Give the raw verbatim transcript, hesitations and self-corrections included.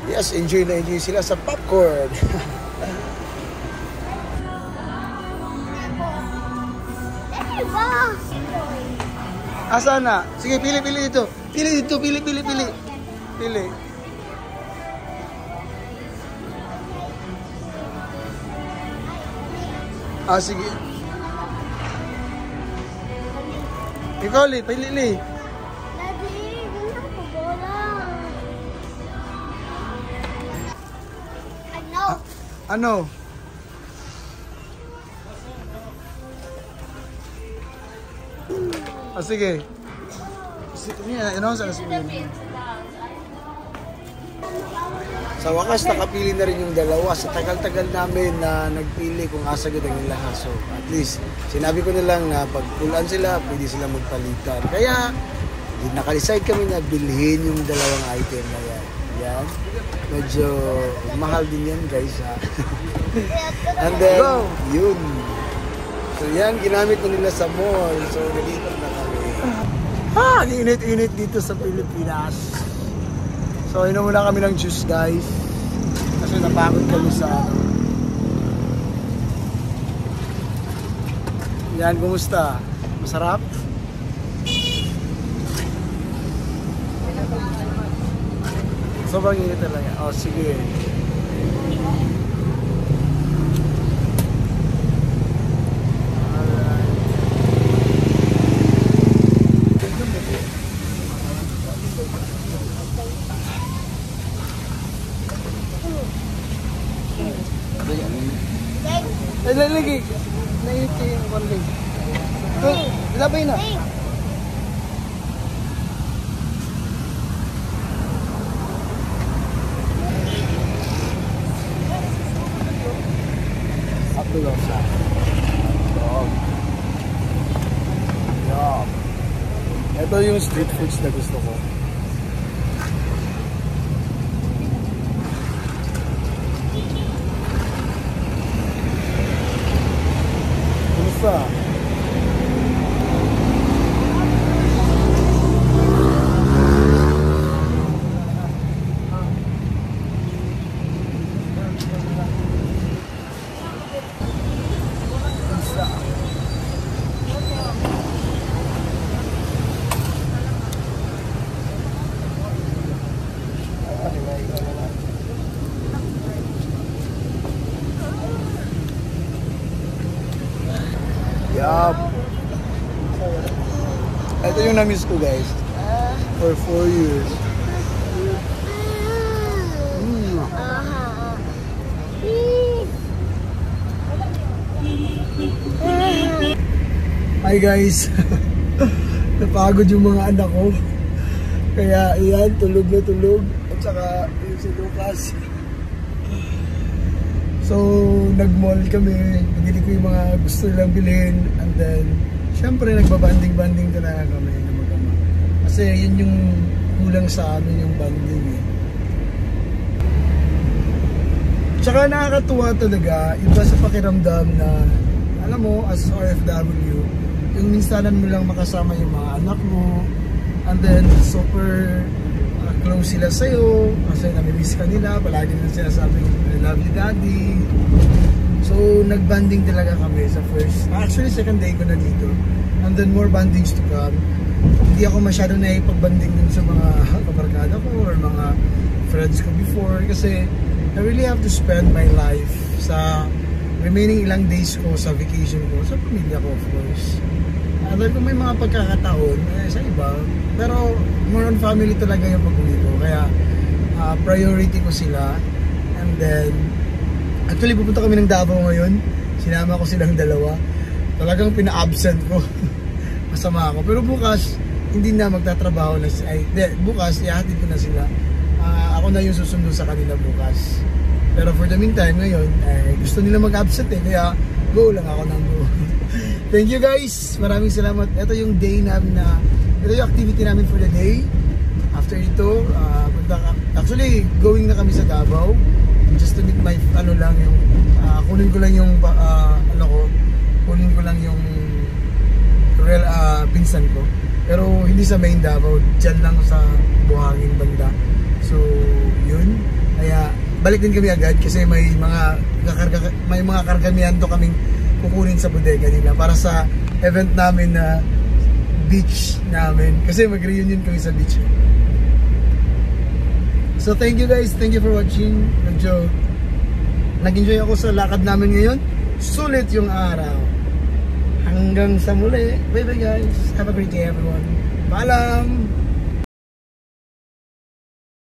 Yes, enjoy na enjoy sila sa popcorn. Asa na? Sige, pili, pili dito. Pili dito, pili, pili, pili. Pili. Ah, sige. Ikaw, Li, pili, Li. Daddy, gusto ko bola. Ano? Ah, ano? Ah, sige. Sige, ano sa sabihin? Sa wakas, nakapili na rin yung dalawa. Sa tagal-tagal namin na nagpili kung asagad ang lahat. So, at least, sinabi ko na lang na pag pulaan sila, pwede sila magpalitan. Kaya, nakadecide kami na bilhin yung dalawang item na yan. Yan. Medyo mahal din yan, guys. Ha? And then, go. Yun. So, yan, ginamit na nila sa mall. So, nalipat na kami. Ah, init-init dito sa Pilipinas. So, inom muna kami ng juice, guys. Kasi napagod kami sa ano. Yan, kumusta? Masarap? Sobrang init talaga. Oh, sige. Ay, lalagi. Naiti yung konling. Ito, labay na. Abdullah sa. Dog. Yup. Ito yung street foods na gusto ko. Kumusta? Yup. Ito yung na-miss ko, guys. For four years. Mm. Hi, guys. Napagod yung mga anak ko. Kaya, iyan, tulog na tulog. At saka, yung si Lucas. So, nag-mall kami, pinili ko yung mga gusto nilang bilhin, and then, syempre, nagbabanding-banding talaga kami na mag-ama. Kasi yun yung kulang sa amin, yung banding eh. Tsaka nakakatuwa talaga, iba sa pakiramdam na, alam mo, as O F W, yung minsanan mo lang makasama yung mga anak mo, and then, super close sila sa'yo kasi namimiss ka nila, palagi nila sinasabi I love you daddy. So nagbanding talaga kami sa first, actually second day ko na dito, and then more bandings to come. Hindi ako masyado na ipagbanding dun sa mga kabarkada ko or mga friends ko before kasi I really have to spend my life sa remaining ilang days ko sa vacation ko sa pamilya ko, of course. And then kung may mga pagkakataon eh, sa iba, pero more on family talaga yung pag-uwi ko. Kaya uh, priority ko sila. And then actually pupunta kami ng Davao ngayon. Sinama ko silang dalawa. Talagang pina-absent ko. Masama ako. Pero bukas hindi na magtatrabaho na si ay, de, bukas ihatid ko na sila. Uh, ako na yung susundo sa kanila bukas. Pero for the meantime ngayon eh, gusto nila mag-absent eh. Kaya go lang ako ng go. Thank you, guys. Maraming salamat. Ito yung day namin na, ito yung activity namin for the day. After ito, uh, actually, going na kami sa Davao. Just to meet my, ano lang, yung, uh, kunin ko lang yung, uh, ano ko, kunin ko lang yung real, uh, pinsan ko. Pero hindi sa main Davao, dyan lang sa Buhangin banda. So, yun. balik din kami agad kasi may mga kakarga, may mga kargamiento kaming kukunin sa bodega nila para sa event namin na beach namin. Kasi mag-reunion kami sa beach. So thank you guys, thank you for watching. Medyo nag-enjoy ako sa lakad namin ngayon. Sulit yung araw. Hanggang sa muli. Bye bye guys. Have a great day everyone. Paalam!